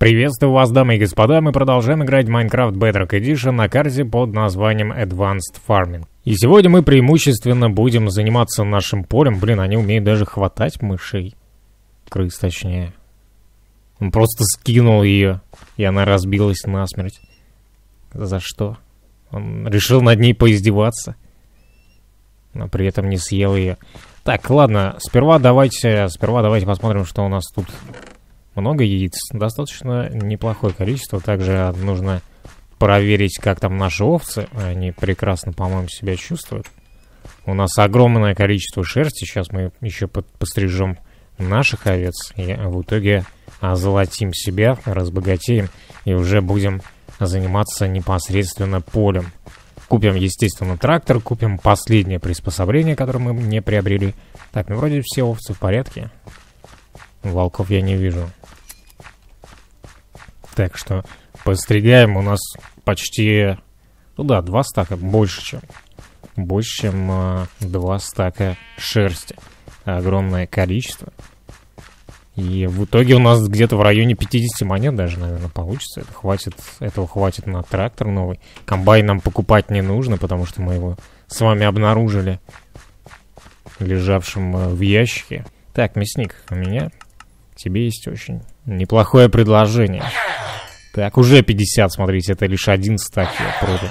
Приветствую вас, дамы и господа, мы продолжаем играть в Minecraft Bedrock Edition на карте под названием Advanced Farming. И сегодня мы преимущественно будем заниматься нашим полем. Блин, они умеют даже хватать мышей. Крыс, точнее. Он просто скинул ее, и она разбилась насмерть. За что? Он решил над ней поиздеваться, но при этом не съел ее. Так, ладно, сперва давайте посмотрим, что у нас тут. Много яиц, достаточно неплохое количество. Также нужно проверить, как там наши овцы. Они прекрасно, по-моему, себя чувствуют. У нас огромное количество шерсти. Сейчас мы еще пострижем наших овец. И в итоге озолотим себя, разбогатеем. И уже будем заниматься непосредственно полем. Купим, естественно, трактор. Купим последнее приспособление, которое мы не приобрели. Так, ну вроде все овцы в порядке. Волков я не вижу. Так что постригаем. У нас почти, ну да, 2 стака. Больше, чем 2 стака шерсти. Огромное количество. И в итоге у нас где-то в районе 50 монет даже, наверное, получится. Этого хватит на трактор новый. Комбайн нам покупать не нужно, потому что мы его с вами обнаружили лежавшим в ящике. Так, мясник, у меня тебе есть очень неплохое предложение. Так, уже 50, смотрите, это лишь 1 стак я продал.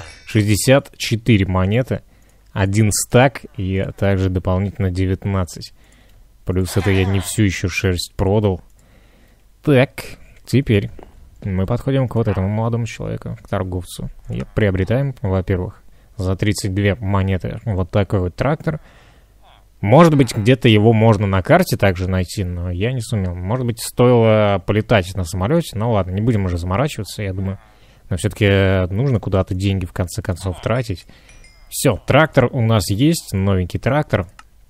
64 монеты, 1 стак и также дополнительно 19. Плюс это я не всю еще шерсть продал. Так, теперь мы подходим к вот этому молодому человеку, к торговцу. И приобретаем, во-первых, за 32 монеты вот такой вот трактор. Может быть, где-то его можно на карте также найти, но я не сумел. Может быть, стоило полетать на самолете. Ну ладно, не будем уже заморачиваться, я думаю. Но все-таки нужно куда-то деньги в конце концов тратить. Все, трактор у нас есть, новенький трактор.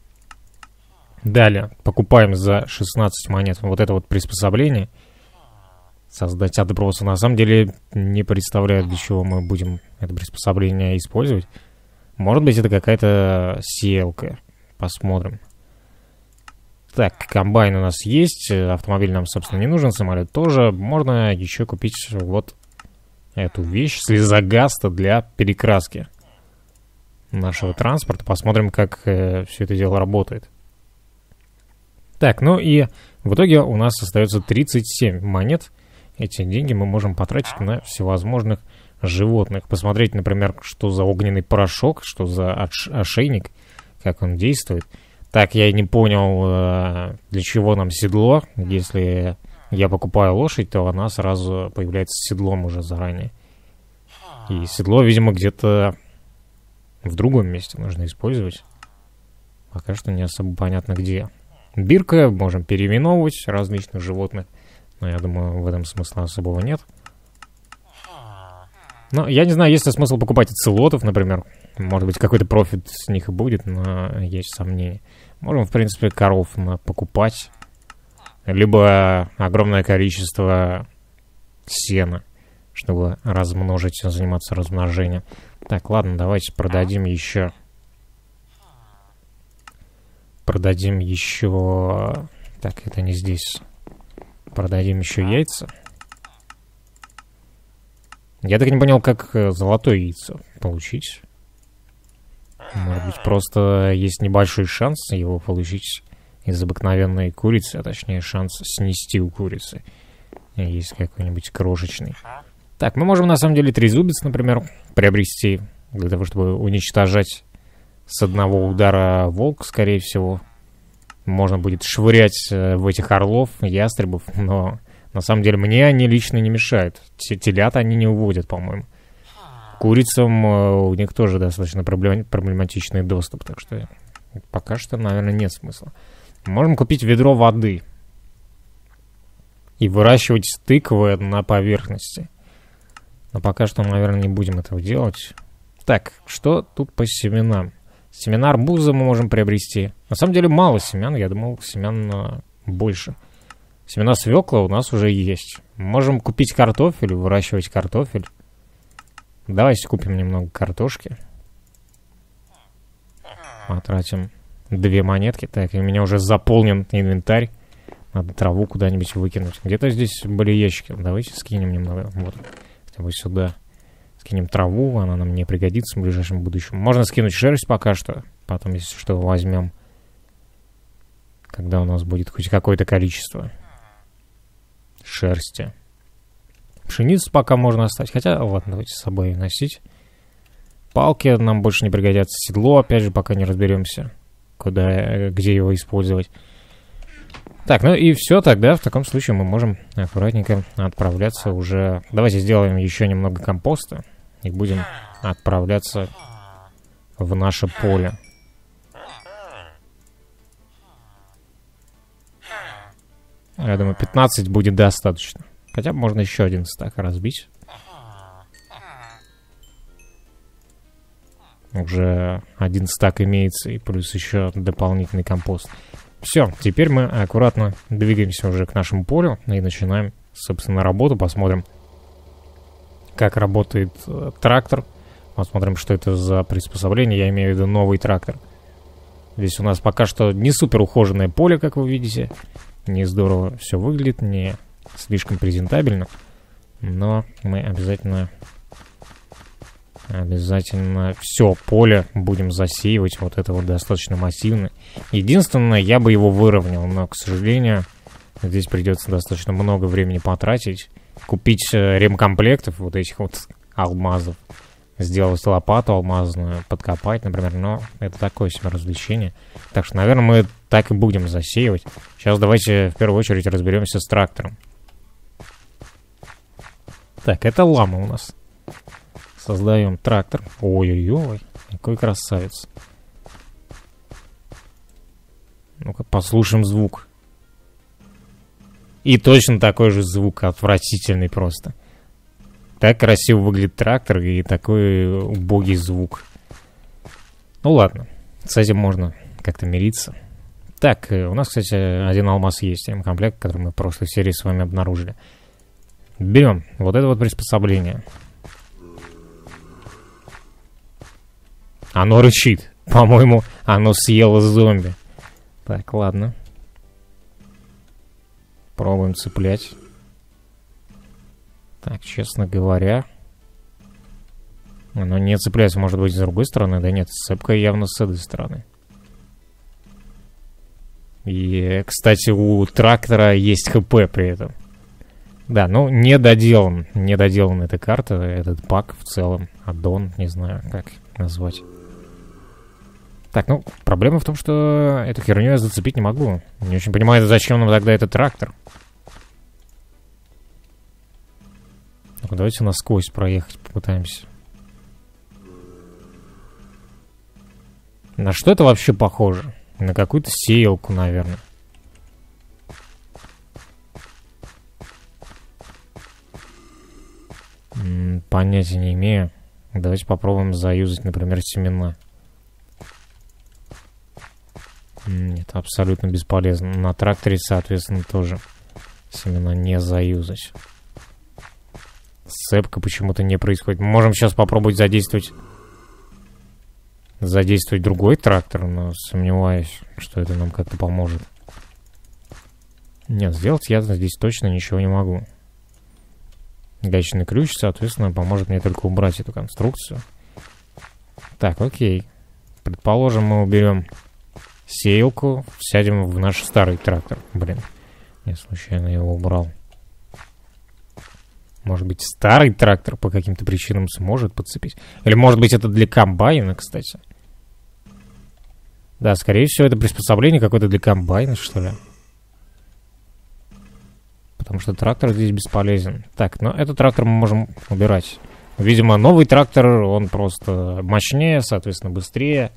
Далее покупаем за 16 монет вот это вот приспособление. Создать отбросы. На самом деле не представляю, для чего мы будем это приспособление использовать. Может быть, это какая-то сеялка. Посмотрим. Так, комбайн у нас есть. Автомобиль нам, собственно, не нужен. Самолет тоже. Можно еще купить вот эту вещь. Слезогаста для перекраски нашего транспорта. Посмотрим, как все это дело работает. Так, ну и в итоге у нас остается 37 монет. Эти деньги мы можем потратить на всевозможных животных. Посмотреть, например, что за огненный порошок, что за ошейник. Как он действует. Так, я не понял, для чего нам седло. Если я покупаю лошадь, то она сразу появляется с седлом уже заранее. И седло, видимо, где-то в другом месте нужно использовать. Пока что не особо понятно где. Бирка, можем переименовывать различных животных. Но я думаю, в этом смысла особого нет. Но я не знаю, есть ли смысл покупать оцелотов, например. Может быть, какой-то профит с них и будет, но есть сомнения. Можем, в принципе, коров покупать. Либо огромное количество сена, чтобы размножить, заниматься размножением. Так, ладно, давайте продадим еще. Так, это не здесь. Продадим еще яйца. Я так не понял, как золотое яйцо получить. Может быть, просто есть небольшой шанс его получить из обыкновенной курицы, а точнее шанс снести у курицы. Есть какой-нибудь крошечный. Так, мы можем на самом деле трезубец, например, приобрести, для того, чтобы уничтожать с одного удара волк, скорее всего. Можно будет швырять в этих орлов, ястребов, но на самом деле мне они лично не мешают. Телят они не уводят, по-моему. Курицам у них тоже достаточно проблематичный доступ, так что пока что, наверное, нет смысла. Можем купить ведро воды и выращивать тыквы на поверхности. Но пока что, наверное, не будем этого делать. Так, что тут по семенам? Семена арбуза мы можем приобрести. На самом деле мало семян, я думал, семян больше. Семена свекла у нас уже есть. Можем купить картофель, выращивать картофель. Давайте купим немного картошки. Потратим 2 монетки. Так, и у меня уже заполнен инвентарь. Надо траву куда-нибудь выкинуть. Где-то здесь были ящики. Давайте скинем немного. Вот. Хотя бы сюда. Скинем траву, она нам не пригодится в ближайшем будущем. Можно скинуть шерсть пока что. Потом, если что, возьмем. Когда у нас будет хоть какое-то количество шерсти. Пшеницу пока можно оставить. Хотя, ладно, давайте с собой носить. Палки нам больше не пригодятся. Седло, опять же, пока не разберемся, где его использовать. Так, ну и все, тогда в таком случае мы можем аккуратненько отправляться уже... Давайте сделаем еще немного компоста и будем отправляться в наше поле. Я думаю, 15 будет достаточно. Хотя бы можно еще один стак разбить. Уже один стак имеется, и плюс еще дополнительный компост. Все, теперь мы аккуратно двигаемся уже к нашему полю и начинаем, собственно, работу. Посмотрим, как работает трактор. Посмотрим, что это за приспособление. Я имею в виду новый трактор. Здесь у нас пока что не супер ухоженное поле, как вы видите. Не здорово все выглядит, не слишком презентабельно. Но мы обязательно все поле будем засеивать. Вот это вот достаточно массивно. Единственное, я бы его выровнял, но, к сожалению, здесь придется достаточно много времени потратить. Купить ремкомплектов вот этих вот алмазов. Сделать лопату алмазную, подкопать, например. Но это такое себе развлечение. Так что, наверное, мы так и будем засеивать. Сейчас давайте в первую очередь разберемся с трактором. Так, это лама у нас. Создаем трактор. Ой-ой-ой, какой красавец. Ну-ка, послушаем звук. И точно такой же звук, отвратительный просто. Так красиво выглядит трактор и такой убогий звук. Ну ладно, с этим можно как-то мириться. Так, у нас, кстати, один алмаз есть, комплект, который мы в прошлой серии с вами обнаружили. Берем вот это вот приспособление. Оно рычит. По-моему, оно съело зомби. Так, ладно. Пробуем цеплять. Так, честно говоря, оно не цепляется, может быть, с другой стороны. Да нет, цепка явно с этой стороны. И, кстати, у трактора есть ХП при этом. Да, ну, не доделана эта карта, этот пак в целом. Аддон, не знаю, как назвать. Так, ну, проблема в том, что эту херню я зацепить не могу. Не очень понимаю, зачем нам тогда этот трактор. Ну, давайте насквозь проехать попытаемся. На что это вообще похоже? На какую-то сеялку, наверное. Понятия не имею. Давайте попробуем заюзать, например, семена. Нет, абсолютно бесполезно. На тракторе, соответственно, тоже семена не заюзать. Сцепка почему-то не происходит. Мы можем сейчас попробовать задействовать другой трактор, но сомневаюсь, что это нам как-то поможет. Нет, сделать я здесь точно ничего не могу. Гаечный ключ, соответственно, поможет мне только убрать эту конструкцию. Так, окей. Предположим, мы уберем сеялку, сядем в наш старый трактор. Блин, я случайно его убрал. Может быть, старый трактор по каким-то причинам сможет подцепить. Или, может быть, это для комбайна, кстати. Да, скорее всего, это приспособление какое-то для комбайна, что ли. Потому что трактор здесь бесполезен. Так, но этот трактор мы можем убирать. Видимо, новый трактор, он просто мощнее, соответственно, быстрее.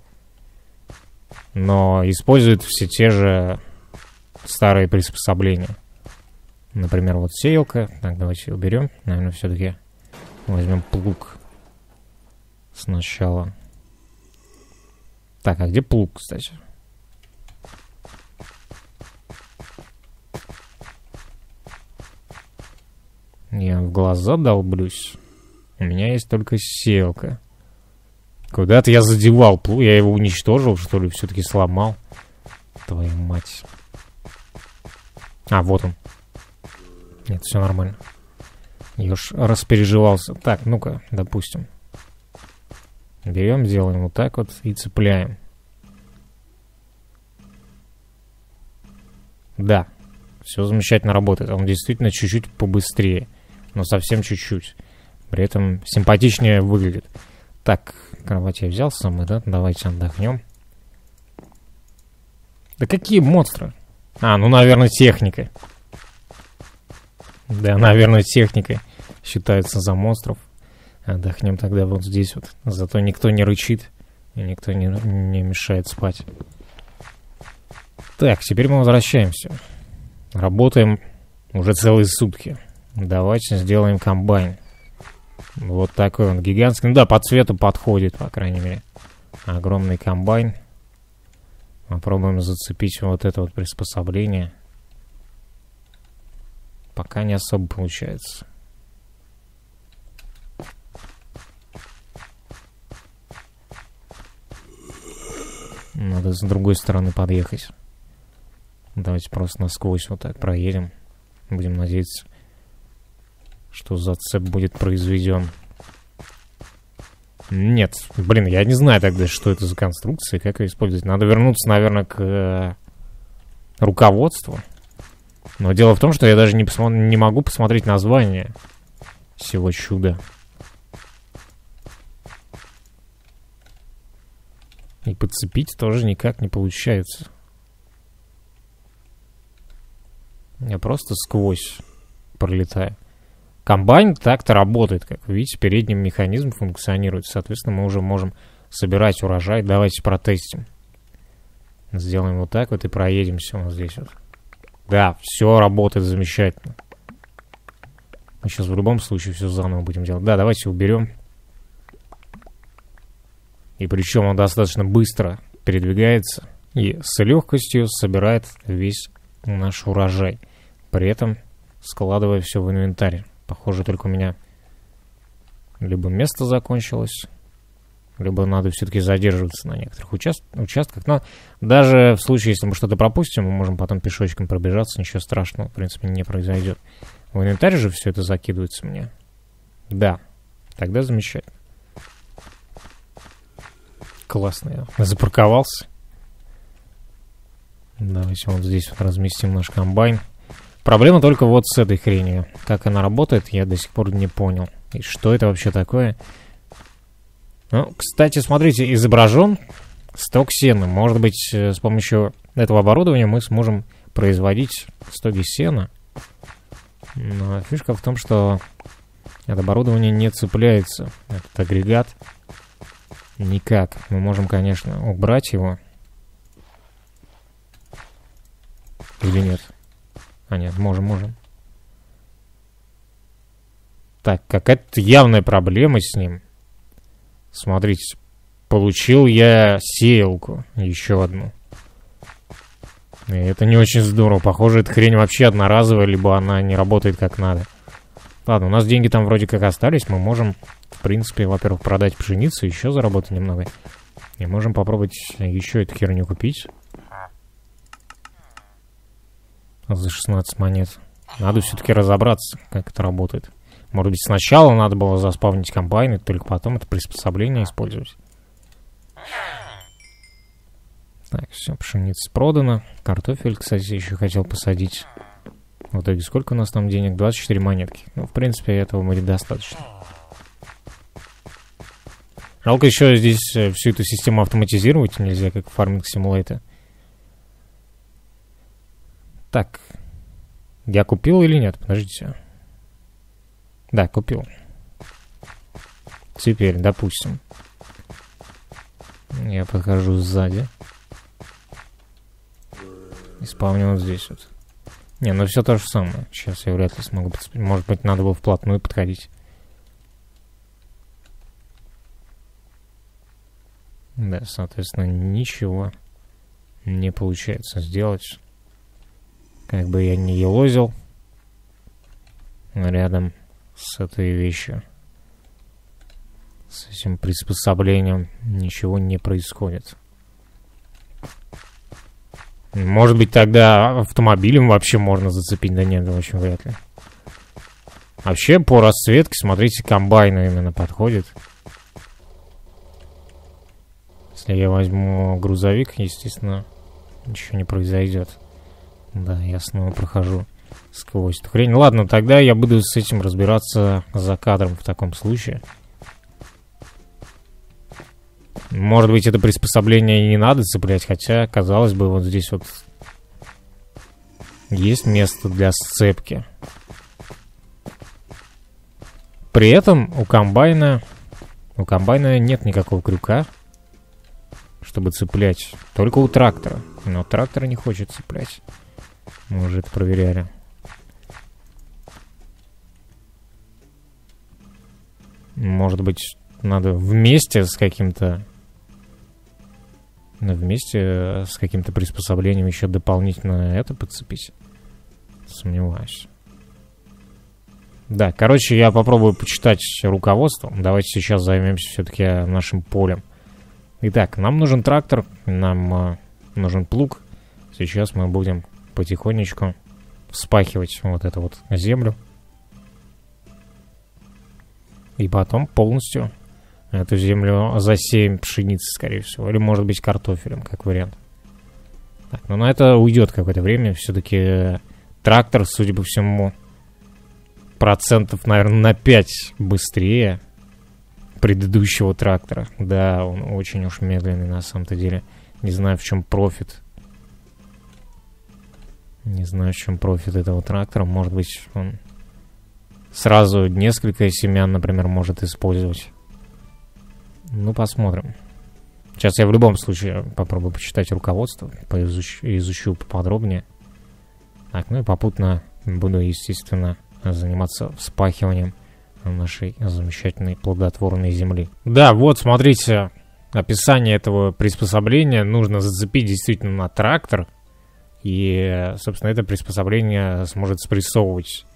Но использует все те же старые приспособления. Например, вот сеялка. Так, давайте уберем. Наверное, все-таки возьмем плуг сначала. Так, а где плуг, кстати? Я в глаза долблюсь. У меня есть только сеялка. Куда-то я задевал плуг. Я его уничтожил, что ли? Все-таки сломал. Твою мать. А, вот он. Нет, все нормально. Я уж распереживался. Так, ну-ка, допустим. Берем, делаем вот так вот и цепляем. Да, все замечательно работает. Он действительно чуть-чуть побыстрее. Но совсем чуть-чуть. При этом симпатичнее выглядит. Так, кровать я взял с собой, да? Давайте отдохнем. Да какие монстры? А, ну, наверное, техника. Да, наверное, техникой считается за монстров. Отдохнем тогда вот здесь вот. Зато никто не рычит и никто не мешает спать. Так, теперь мы возвращаемся. Работаем уже целые сутки. Давайте сделаем комбайн. Вот такой он гигантский. Ну да, по цвету подходит, по крайней мере. Огромный комбайн. Попробуем зацепить вот это вот приспособление. Пока не особо получается. Надо с другой стороны подъехать. Давайте просто насквозь вот так проедем. Будем надеяться, что зацеп будет произведен. Нет, блин, я не знаю тогда, что это за конструкция, как ее использовать. Надо вернуться, наверное, к руководству. Но дело в том, что я даже не могу посмотреть название всего чуда. И подцепить тоже никак не получается. Я просто сквозь пролетаю. Комбайн так-то работает, как вы видите, передний механизм функционирует. Соответственно, мы уже можем собирать урожай. Давайте протестим. Сделаем вот так вот и проедемся вот здесь вот. Да, все работает замечательно. Мы сейчас в любом случае все заново будем делать. Да, давайте уберем. И причем он достаточно быстро передвигается и с легкостью собирает весь наш урожай. При этом складывая все в инвентарь. Похоже, только у меня либо место закончилось, либо надо все-таки задерживаться на некоторых участках. Но даже в случае, если мы что-то пропустим, мы можем потом пешочком пробежаться, ничего страшного, в принципе, не произойдет. В инвентарь же все это закидывается мне. Да, тогда замечательно. Классно, я запарковался. Давайте вот здесь вот разместим наш комбайн. Проблема только вот с этой хренью. Как она работает, я до сих пор не понял. И что это вообще такое? Ну, кстати, смотрите, изображен сток сена. Может быть, с помощью этого оборудования мы сможем производить стоги сена. Но фишка в том, что это оборудование не цепляется. Этот агрегат никак. Мы можем, конечно, убрать его. Или нет? А нет, можем. Так, какая-то явная проблема с ним. Смотрите, получил я сеялку, еще одну. И это не очень здорово. Похоже, эта хрень вообще одноразовая, либо она не работает как надо. Ладно, у нас деньги там вроде как остались. Мы можем, в принципе, во-первых, продать пшеницу, еще заработать немного. И можем попробовать еще эту херню купить. За 16 монет. Надо все-таки разобраться, как это работает. Может быть, сначала надо было заспавнить комбайн, и только потом это приспособление использовать. Так, все, пшеница продана. Картофель, кстати, еще хотел посадить. В итоге сколько у нас там денег? 24 монетки. Ну, в принципе, этого будет достаточно. Жалко еще здесь всю эту систему автоматизировать нельзя, как в Farming Simulator. Так, я купил или нет? Подождите. Да, купил. Теперь, допустим, я подхожу сзади. И спавню вот здесь вот. Не, ну все то же самое. Сейчас я вряд ли смогу подцепить. Может быть, надо было вплотную подходить. Да, соответственно, ничего не получается сделать. Как бы я ни елозил рядом с этой вещью, с этим приспособлением, ничего не происходит. Может быть, тогда автомобилем вообще можно зацепить. Да нет, очень вряд ли. Вообще, по расцветке, смотрите, комбайну именно подходит. Если я возьму грузовик, естественно, ничего не произойдет. Да, я снова прохожу сквозь эту хрень. Ладно, тогда я буду с этим разбираться за кадром в таком случае. Может быть, это приспособление и не надо цеплять, хотя, казалось бы, вот здесь вот есть место для сцепки. При этом у комбайна нет никакого крюка, чтобы цеплять. Только у трактора. Но трактор не хочет цеплять. Мы уже это проверяли. Может быть, надо вместе с каким-то приспособлением еще дополнительно это подцепить. Сомневаюсь. Да, короче, я попробую почитать руководство. Давайте сейчас займемся все-таки нашим полем. Итак, нам нужен трактор, нам нужен плуг. Сейчас мы будем потихонечку вспахивать вот эту вот землю. И потом полностью эту землю засеем пшеницей, скорее всего. Или, может быть, картофелем, как вариант. Так, но на это уйдет какое-то время. Все-таки трактор, судя по всему, процентов, наверное, на 5 быстрее предыдущего трактора. Да, он очень уж медленный на самом-то деле. Не знаю, в чем профит. Не знаю, в чем профит этого трактора. Может быть, он сразу несколько семян, например, может использовать. Ну, посмотрим. Сейчас я в любом случае попробую почитать руководство, изучу поподробнее. Так, ну и попутно буду, естественно, заниматься вспахиванием нашей замечательной плодотворной земли. Да, вот, смотрите, описание этого приспособления. Нужно зацепить действительно на трактор. И, собственно, это приспособление сможет спрессовывать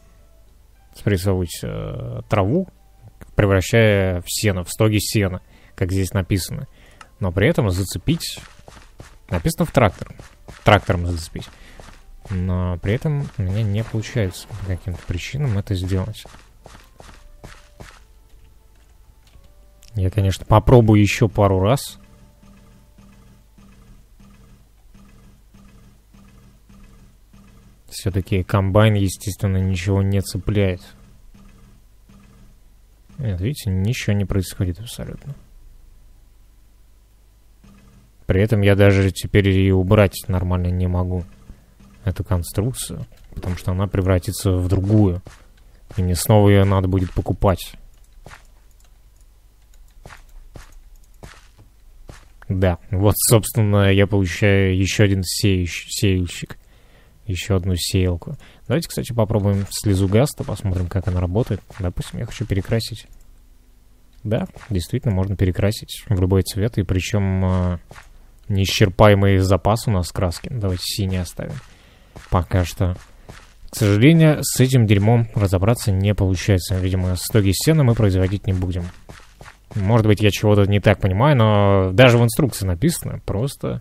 траву, превращая в сено, в стоги сена, как здесь написано. Но при этом зацепить... Написано в трактор. Трактором зацепить. Но при этом у меня не получается по каким-то причинам это сделать. Я, конечно, попробую еще пару раз. Все-таки комбайн, естественно, ничего не цепляет. Нет, видите, ничего не происходит абсолютно. При этом я даже теперь и убрать нормально не могу эту конструкцию, потому что она превратится в другую. И мне снова ее надо будет покупать. Да, вот, собственно, я получаю еще один сеяльщик. Еще одну сеялку. Давайте, кстати, попробуем слезу гаста, посмотрим, как она работает. Допустим, я хочу перекрасить. Да, действительно, можно перекрасить в любой цвет. И причем неисчерпаемый запас у нас краски. Давайте синий оставим. Пока что. К сожалению, с этим дерьмом разобраться не получается. Видимо, стоги сена мы производить не будем. Может быть, я чего-то не так понимаю, но даже в инструкции написано просто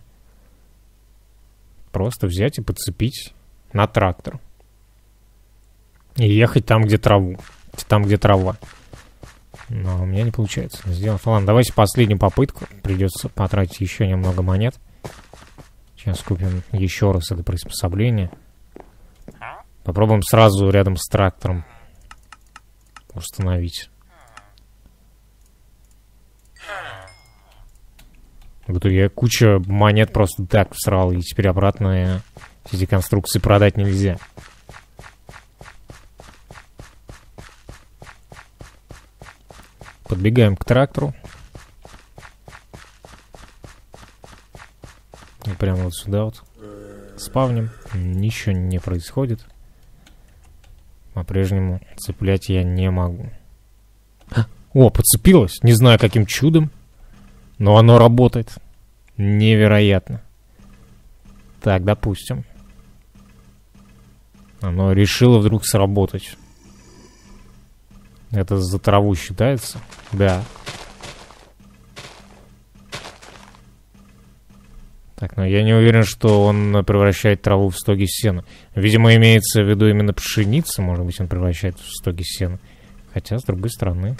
взять и подцепить на трактор. И ехать там, где трава. Но у меня не получается сделать. Ладно, давайте последнюю попытку. Придется потратить еще немного монет. Сейчас купим еще раз это приспособление. Попробуем сразу рядом с трактором установить. В итоге я кучу монет просто так всрал, и теперь обратно эти конструкции продать нельзя. Подбегаем к трактору. И прямо вот сюда вот спавним. Ничего не происходит. По-прежнему цеплять я не могу. О, подцепилось. Не знаю, каким чудом. Но оно работает. Невероятно. Так, допустим. Оно решило вдруг сработать. Это за траву считается? Да. Так, но я не уверен, что он превращает траву в стоги сена. Видимо, имеется в виду именно пшеницу, может быть, он превращает в стоги сена. Хотя, с другой стороны...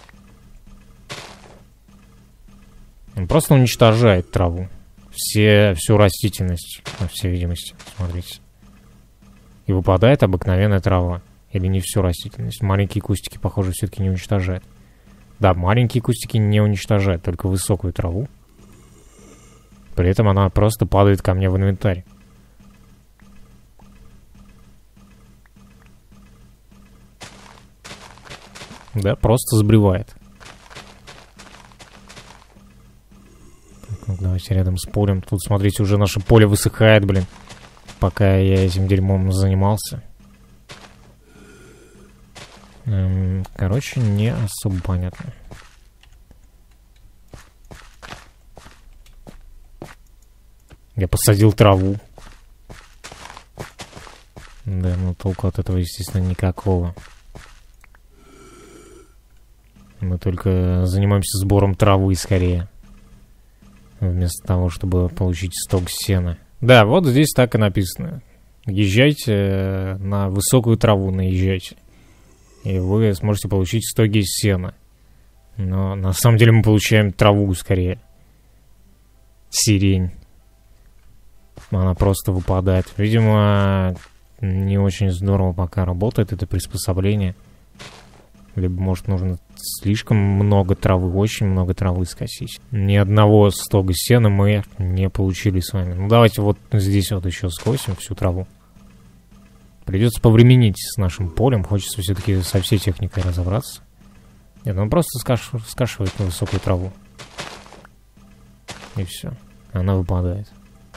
Он просто уничтожает траву. Всю растительность, по всей видимости. Смотрите. И выпадает обыкновенная трава. Или не всю растительность. Маленькие кустики, похоже, все-таки не уничтожают. Да, маленькие кустики не уничтожают, только высокую траву. При этом она просто падает ко мне в инвентарь. Да, просто сбривает. Так, ну, давайте рядом с полем. Тут, смотрите, уже наше поле высыхает, блин. Пока я этим дерьмом занимался. Короче, не особо понятно. Я посадил траву. Да, но толку от этого, естественно, никакого. Мы только занимаемся сбором травы скорее. Вместо того, чтобы получить сток сена. Да, вот здесь так и написано. Езжайте на высокую траву, наезжайте. И вы сможете получить стоги сена. Но на самом деле мы получаем траву скорее. Сирень. Она просто выпадает. Видимо, не очень здорово пока работает это приспособление. Либо, может, нужно слишком много травы, очень много травы скосить. Ни одного стога сена мы не получили с вами. Ну, давайте вот здесь вот еще скосим всю траву. Придется повременить с нашим полем. Хочется все-таки со всей техникой разобраться. Нет, он просто скашивает на высокую траву. И все. Она выпадает.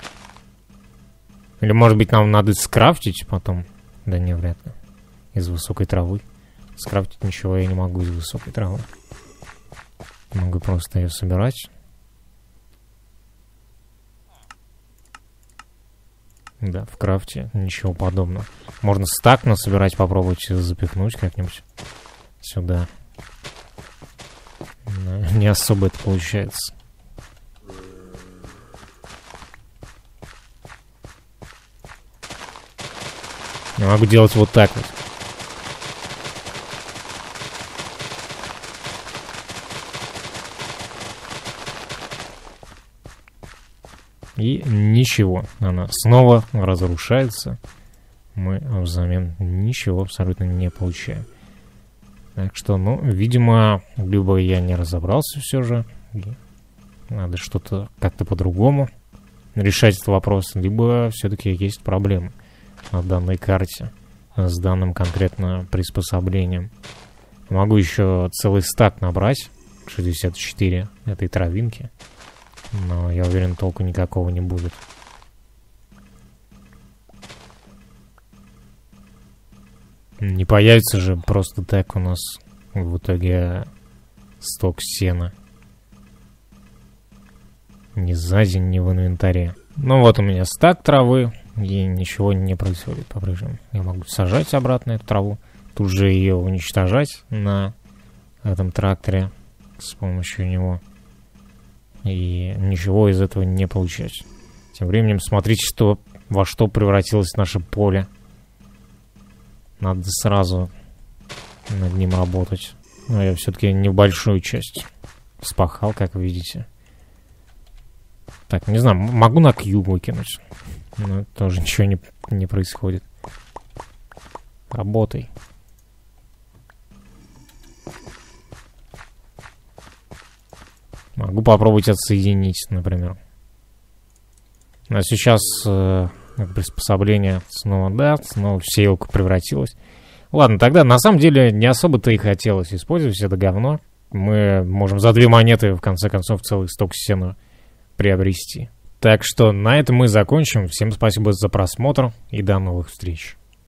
Или, может быть, нам надо скрафтить потом? Да не, вряд ли. Из высокой травы. Скрафтить ничего я не могу из высокой травы. Могу просто ее собирать. Да, в крафте ничего подобного. Можно стак насобирать, попробовать запихнуть как-нибудь сюда. Но не особо это получается. Я могу делать вот так вот. И ничего. Она снова разрушается. Мы взамен ничего абсолютно не получаем. Так что, ну, видимо, либо я не разобрался все же. Надо что-то как-то по-другому решать этот вопрос. Либо все-таки есть проблемы на данной карте с данным конкретно приспособлением. Могу еще целый стак набрать. 64 этой травинки. Но я уверен, толку никакого не будет. Не появится же просто так у нас в итоге сток сена. Ни сзади, ни в инвентаре. Ну вот у меня стак травы, и ничего не происходит по-прежнему. Я могу сажать обратно эту траву, тут же ее уничтожать на этом тракторе с помощью него. И ничего из этого не получать. Тем временем смотрите, во что превратилось наше поле. Надо сразу над ним работать. Но я все-таки небольшую часть вспахал, как видите. Так, не знаю, могу на Q выкинуть. Но тоже ничего не происходит. Работай. Могу попробовать отсоединить, например. А сейчас приспособление снова в сеялку превратилось. Ладно, тогда на самом деле не особо-то и хотелось использовать это говно. Мы можем за 2 монеты, в конце концов, целый сток сена приобрести. Так что на этом мы закончим. Всем спасибо за просмотр и до новых встреч.